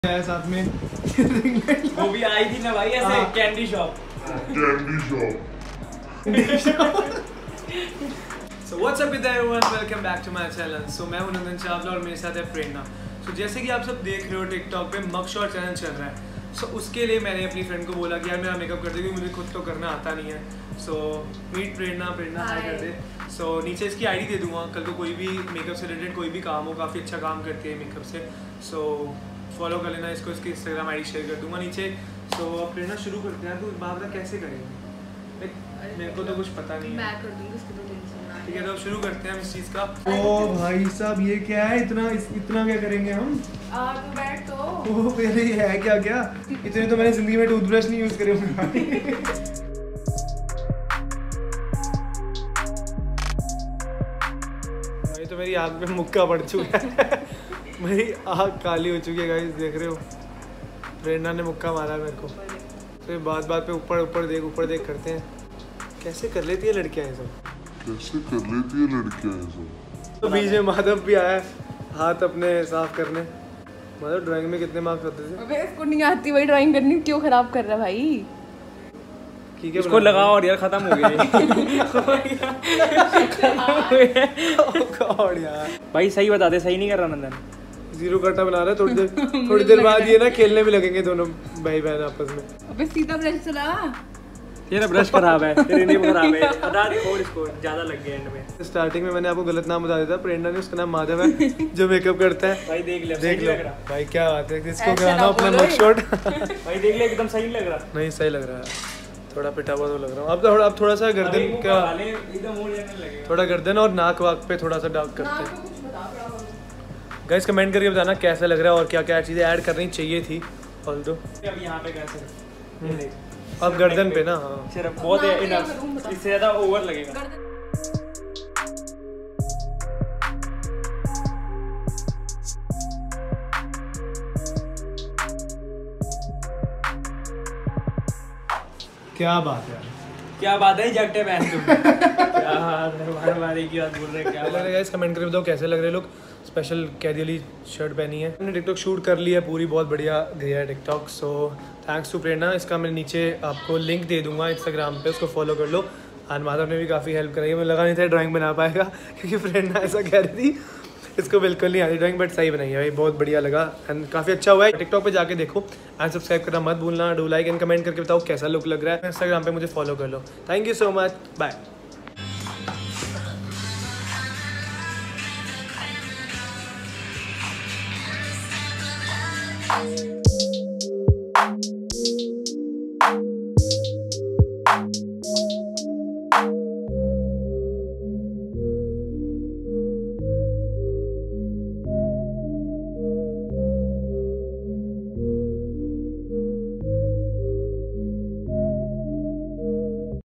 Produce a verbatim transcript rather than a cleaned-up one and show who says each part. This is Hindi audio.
Speaker 1: साथ में
Speaker 2: वो भी आई थी ना भाई ऐसे candy shop
Speaker 3: candy shop.
Speaker 1: So what's up with everyone, welcome back to my channel. So मैं हूं नंदन चावला और मेरे साथ है प्रेरणा. So जैसे कि आप सब देख रहे हो टिकटॉक पे मगशॉट चैनल चल रहा है. So उसके लिए मैंने अपनी फ्रेंड को बोला कि यार मेरा मेकअप कर दे क्योंकि मुझे खुद तो करना आता नहीं है. So मीट प्रेरणा प्रेरणा हाय कर दे. So नीचे इसकी आईडी दे दूंगा. कल को कोई भी मेकअप से रिलेटेड कोई भी काम हो, काफ़ी अच्छा काम करती है मेकअप से. So फॉलो कर लेना इसको, इसकी इंस्टाग्राम आईडी शेयर कर दूंगा नीचे. So प्रेरणा शुरू करते हैं. तो बात बता कैसे करेंगे, मेरे को तो कुछ पता नहीं है.
Speaker 4: मैं कर दूंगी, उसकी तो टेंशन ना.
Speaker 1: ठीक है तो शुरू करते हैं हम इस चीज़ का. ओ भाई साहब ये क्या है, इतना इतना क्या करेंगे हम?
Speaker 4: आ तो बैठ तो.
Speaker 1: ओ पहले ये है क्या क्या? इतने तो मैंने जिंदगी में टूथब्रश नहीं यूज करे होंगे. भाई तो मेरी आँख में मुक्का पड़ चुका है. मेरी आँख काली हो चुकी है गाइस, देख रहे हो. प्रेरणा ने मुक्का मारा है मेरे को. तो बात बात पे ऊपर ऊपर देख ऊपर देख करते हैं. कैसे कर लेती है लड़कियाँ ये सब?
Speaker 3: कैसे कर लेती है लड़कियाँ ये सब?
Speaker 1: तो बीच में माधव भी आया हाथ अपने साफ करने. माधव ड्राइंग में कितने मार्क्स आते थे?
Speaker 4: अबे इसको नहीं आती वही ड्राइंग करनी, क्यों खराब कर रहा है भाई?
Speaker 1: ठीक है
Speaker 2: इसको लगाओ और यार खत्म हो गई.
Speaker 1: गॉड यार
Speaker 2: भाई सही बता दे, सही नहीं कर रहा नंदन.
Speaker 1: जीरो कट्टा बना रहा है. थोड़ी देर थोड़ी देर बाद ये ना खेलने भी लगेंगे दोनों भाई बहन आपस में.
Speaker 4: अबे सीधा ब्रश चला.
Speaker 2: तेरा ब्रश खराब है, तेरी नींब खराब है. बता दे और इसको ज्यादा लग गया एंड में.
Speaker 1: स्टार्टिंग में मैंने आपको गलत नाम बता दिया था. प्रेरणा ने उसका नाम माधव है जो मेकअप करता है.
Speaker 2: भाई देख ले,
Speaker 1: देख
Speaker 2: सही
Speaker 1: लो
Speaker 2: लग रहा.
Speaker 1: भाई क्या बात है, इसको
Speaker 4: ऐसे
Speaker 1: कराना
Speaker 4: ना
Speaker 1: अपना
Speaker 4: बोलो
Speaker 1: मग शॉट.
Speaker 2: भाई देख ले एकदम सही लग रहा.
Speaker 1: नहीं सही लग रहा है, थोड़ा पिटा हुआ तो लग रहा हूँ. अब थोड़ा अब थोड़ा सा गर्दन क्या,
Speaker 2: एकदम और लगने लगेगा.
Speaker 1: थोड़ा गर्दन और नाक वाक पे थोड़ा सा डार्क करते हैं. गाइस कमेंट करके बताना कैसा लग रहा है और क्या क्या चीज़ें ऐड करनी चाहिए थी. ऑल दो
Speaker 2: अब यहाँ पे कैसे ये देख
Speaker 1: अब गर्दन पे ना. हाँ
Speaker 2: सिर्फ बहुत है इनफ, इससे ज्यादा ओवर लगेगा.
Speaker 1: क्या बात है,
Speaker 2: क्या बात है जगटे पहन तुम. क्या बार बार एक ही बात बोल रहे हैं. क्या
Speaker 1: लग रहा है गाइस कमेंट करके बताओ कैसे लग रहे हैं लोग. स्पेशल कैजुअली शर्ट पहनी है. मैंने टिकटॉक शूट कर लिया पूरी, बहुत बढ़िया गया है TikTok. So thanks to Prerna. इसका मैं नीचे आपको लिंक दे दूंगा इंस्टाग्राम पे, उसको फॉलो कर लो. और माधव ने भी काफ़ी हेल्प कराई. मुझे लगा नहीं था ड्राइंग बना पाएगा क्योंकि प्रेरणा ऐसा कह रही थी इसको बिल्कुल नहीं आ रही ड्राइंग, बट सही बनाई है भाई, बहुत बढ़िया लगा एंड काफ़ी अच्छा हुआ है. टिकटॉक पे जाके देखो एंड सब्सक्राइब करना मत भूलना. डू लाइक एंड कमेंट करके बताओ कैसा लुक लग रहा है. इंस्टाग्राम पे मुझे फॉलो कर लो. Thank you so much, bye.